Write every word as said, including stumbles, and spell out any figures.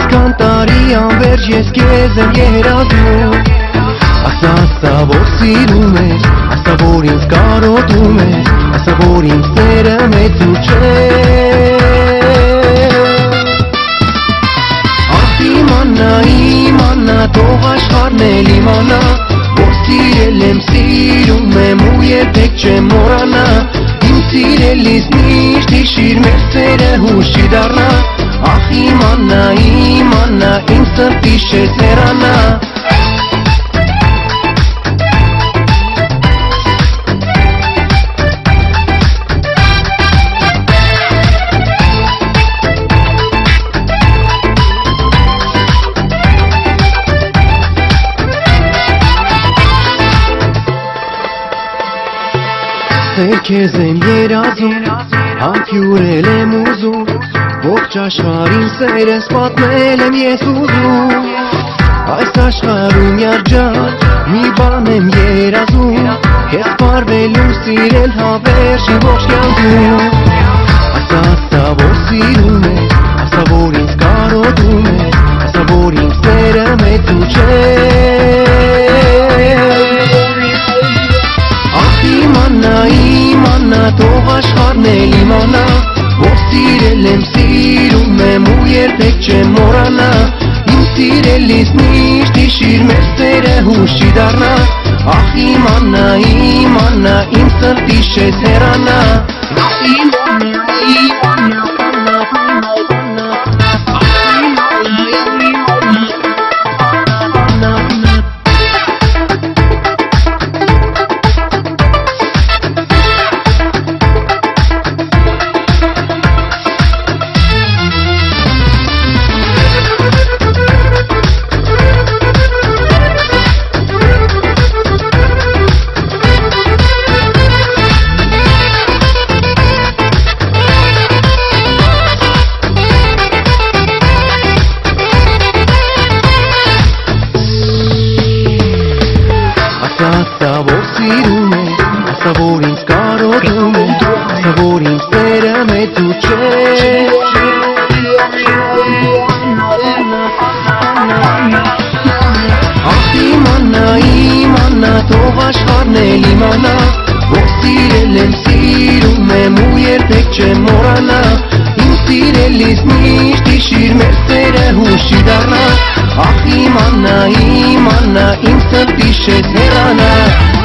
Այսքան տարի անվերջ ես քեզ եմ երազում Ասա, ասա, որ սիրում ես, ասա, որ ինձ կարոտում ես Ասա, որ ինձ սերը մեծ ու չէ Ախ իմանա, իմանա, թող աշխարհն էլ իմանա Որ սիրել եմ, սիրում եմ ու երբեք չեմ մոռանա Իմ սիրելիս միշտ հիշիր մեր սերը հուշի դառնա Ախ իմանա, իմանա, իմ սրտիս չես հեռանա Սեր քեզ եմ երազում, համբյուրել եմ ուզում Ողջ աշխարհին սերս պատմել եմ ես ուզում Այս աշխարհում երջան, մի բան եմ երազում Քեզ պարվելու սիրել հավերժի ողջ կյանքում Ասա, ասա, որ սիրում ես, ասա, որ ինձ կարոտում ես Ասա, որ ինձ սերը մեծ ու չէ Իմանա, իմանա, թող աշխարհն էլ իմանա Որ սիրել եմ, սիրում եմ ու երբեք չեմ մոռանա Իմ սիրելիս միշտ հիշիր մեր սերը հուշի դառնա Ախ իմանա, իմանա, իմ սրտիս չես հեռանա Իմանա, իմանա, Ասա, որ սիրում ես, ասա, որ ինձ կարոտում ես Ասա, որ ինձ սերը մեծ ու չէ Ախ իմանա, իմանա, թող աշխարհն էլ իմանա Որ սիրել եմ, սիրում եմ ու երբեք չեմ մոռանա Իմ սիրելիս միշտ հիշիր մեր սերը հուշի դառնա Ախ իմանա, իմանա, իմ սրտիս չես հեռանա